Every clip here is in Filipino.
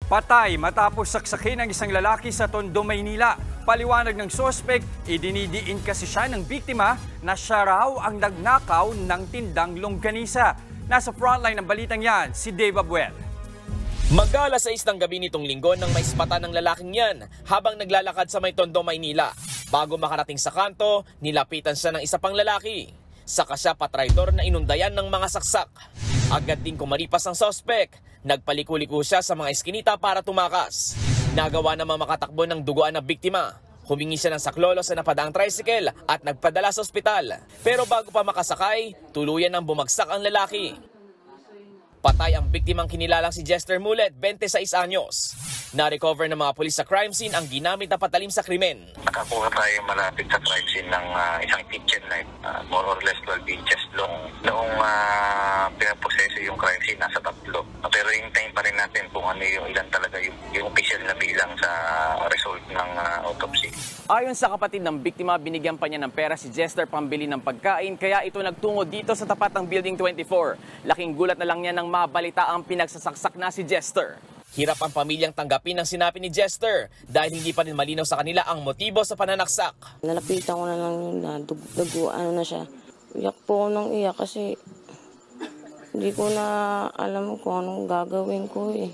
Patay matapos saksakin ng isang lalaki sa Tondo, Maynila. Paliwanag ng sospek, idinidiin kasi siya ng biktima na siya raw ang nagnakaw ng tindang longganisa. Nasa frontline ng balitang yan, si Dave Abuel. Mag-alas 6 ng gabi nitong linggo nang maispatan ng lalaking yan habang naglalakad sa may Tondo, Maynila. Bago makarating sa kanto, nilapitan siya ng isa pang lalaki. Saka siya patraidor na inundayan ng mga saksak. Agad din kumalipas ang sospek. Nagpaliko-liko siya sa mga eskinita para tumakas. Nagawa namang makatakbo ng duguan ng biktima. Humingi siya ng saklolo sa napadaang tricycle at nagpadala sa ospital. Pero bago pa makasakay, tuluyan ang bumagsak ang lalaki. Patay ang biktimang kinilalang si Jester Mulet, 26 anyos. Na-recover ng mga pulis sa crime scene ang ginamit na patalim sa krimen. Nakakuha tayo malapit sa crime scene ng isang kitchen knife, more or less 12 inches long. Noong pinaproseso yung crime scene, nasa 3. Pero hintayin pa rin natin kung ano yung ilan talaga yung official na bilang sa result ng autopsy. Ayon sa kapatid ng biktima, binigyan pa niya ng pera si Jester pambili ng pagkain, kaya ito nagtungo dito sa tapat ng Building 24. Laking gulat na lang niya nang mabalita ang pinagsasaksak na si Jester. Hirap ang pamilyang tanggapin ang sinabi ni Jester dahil hindi pa rin malinaw sa kanila ang motibo sa pananaksak. Nalapitan ko na lang yun na duguan na siya. Iyak po ako ng iyak kasi hindi ko na alam kung anong gagawin ko eh.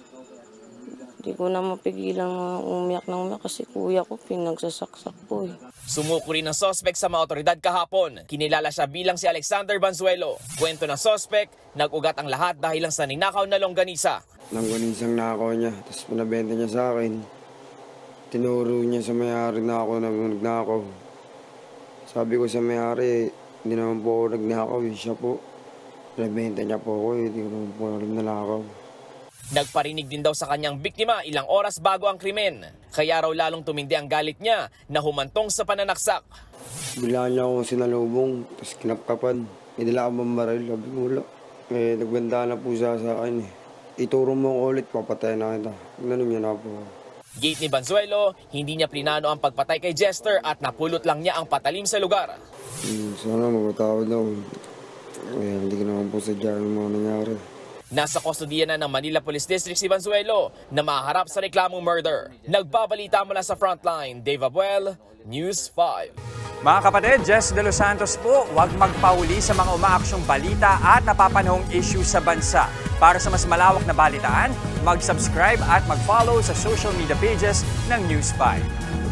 Hindi ko na mapigilan umiyak ng umiyak kasi kuya ko pinagsasaksak po eh. Sumuko rin ang sospek sa mga otoridad kahapon. Kinilala siya bilang si Alexander Banzuelo. Kwento ng sospek, nag-ugat ang lahat dahil lang sa ninakaw na longganisa. Langganisang nakaw niya, tapos pinabenta niya sa akin. Tinuro niya sa may-ari na ako na nagnakaw. Sabi ko sa may-ari, hindi naman po ako nagnakaw, siya po. Pinabenta niya po ako, hindi ko naman po alam na nakaw. Nagparinig din daw sa kanyang biktima ilang oras bago ang krimen. Kaya raw lalong tumindi ang galit niya na humantong sa pananaksak. Bigla niya akong sinalubong, tapos kinapkapan. May dala akong baril, sabi ko wala. Nagbanda na po siya sa akin eh. Ituro mo ko ulit, papatay na kita. Ganun niya na po. Gate ni Banzuelo, hindi niya plinano ang pagpatay kay Jester at napulot lang niya ang patalim sa lugar. Sana magpatawad daw. Hindi ko naman po sadya yung mga nangyari. Nasa kustodiya na ng Manila Police District si Banzuelo na maharap sa reklamong murder. Nagbabalita mula sa frontline, Dave Abuel, News 5. Mga kapatid, Jess De Los Santos po, huwag magpauli sa mga umaaksyong balita at napapanahong issue sa bansa. Para sa mas malawak na balitaan, mag-subscribe at mag-follow sa social media pages ng News 5.